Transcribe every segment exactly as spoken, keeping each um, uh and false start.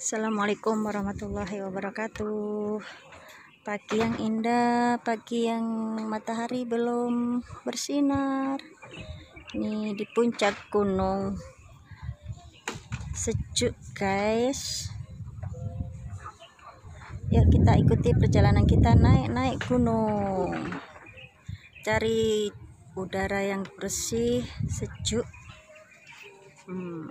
Assalamualaikum warahmatullahi wabarakatuh. Pagi yang indah, pagi yang matahari belum bersinar. Ini di puncak gunung. Sejuk guys. Yuk kita ikuti perjalanan kita naik-naik gunung. Cari udara yang bersih, sejuk. Hmm.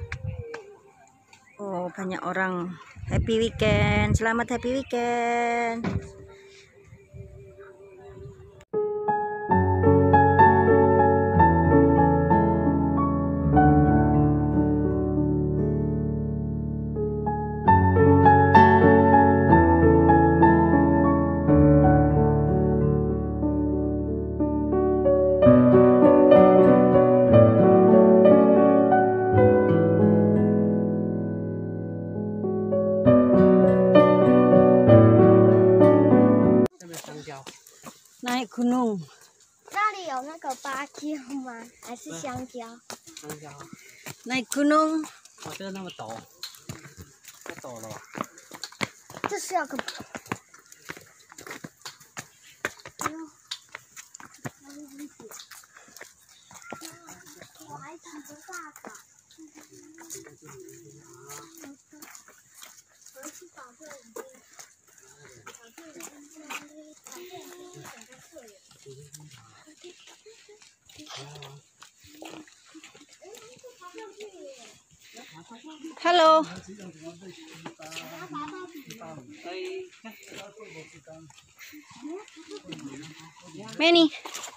Oh, banyak orang. Happy weekend. Selamat happy weekend. Naik gunung. 那里有那个芭蕉吗？还是香蕉？ 香蕉。 Naik gunung. 哇，这个那么陡，太陡了吧？ 这是要个。哎呦，我还骑着大卡。回去找这里。 Halo. Manny.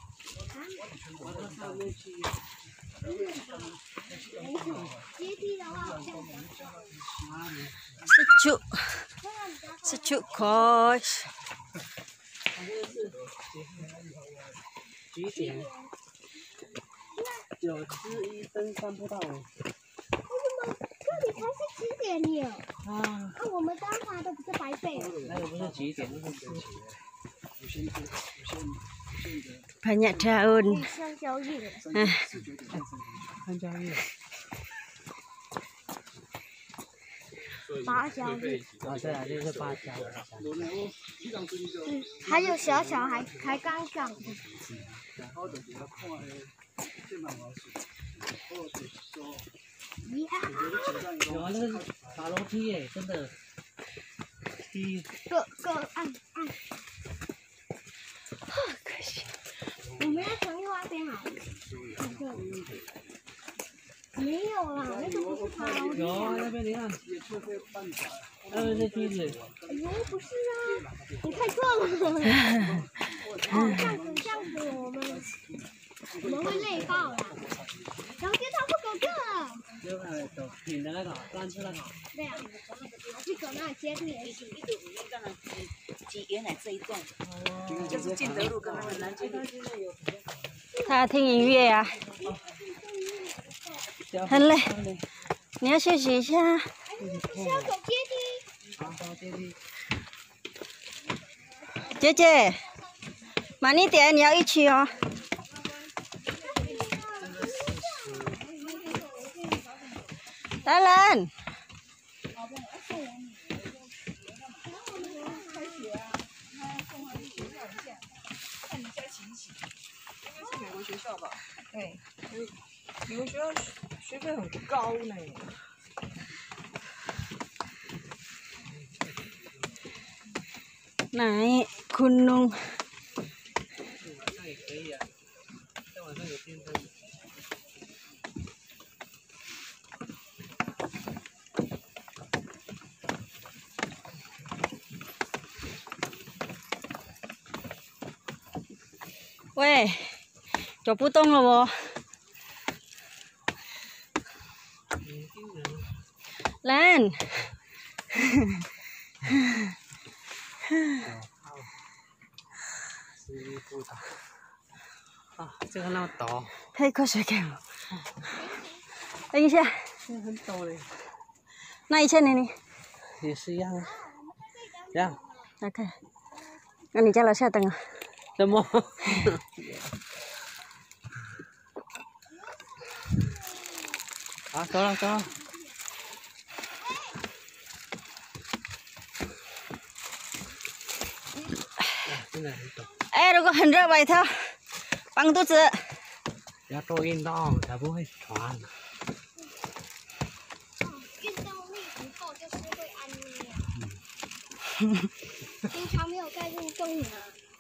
Sejuk. Sejuk guys. 几点？九十一分三不到。 为什么这里才是几点呢？ 啊， 啊，我们刚爬的不是白费。 那个不是几点，那是几点？ Banyak daun. 香蕉叶。 Nah, 香蕉叶。 芭蕉叶。 啊，对啊，这是芭蕉。 嗯，还有小小孩才刚长的。 有啊，那个爬楼梯耶，真的。梯。 各各按按。好可惜。我们要从另外一边好。没有啦，那个不是爬楼梯。 有啊，那边你看，那边是梯子。 哎呦，不是啊，你太壮了。哦，这样子这样子，我们我们会累爆了。然后接他不狗个。 就那走平的那个，单车那个。 对啊，去走那阶梯也行。 挤原来这一段，就是建德路跟那个南京路。 他听音乐呀、很累，你要休息一下。 是要走阶梯。 好，走阶梯。 姐姐，慢一点，你要一起哦。来人。 学校吧，对，你们学校学费很高呢。 Naik gunung. 那也可以啊，在晚上有电灯。 喂。 走不动了哦，兰， 啊，这个那么陡， 喝一口水给我。等一下， 这个很陡嘞。 那一千呢？你也是一样啊，这样。 OK，那你在楼下等啊。 怎么？好，走了走了。 现在很抖。 哎，如果很热，外套绑肚子。 要多运动才不会喘。 运动力不够就是会安妮啊。平常没有在运动啊。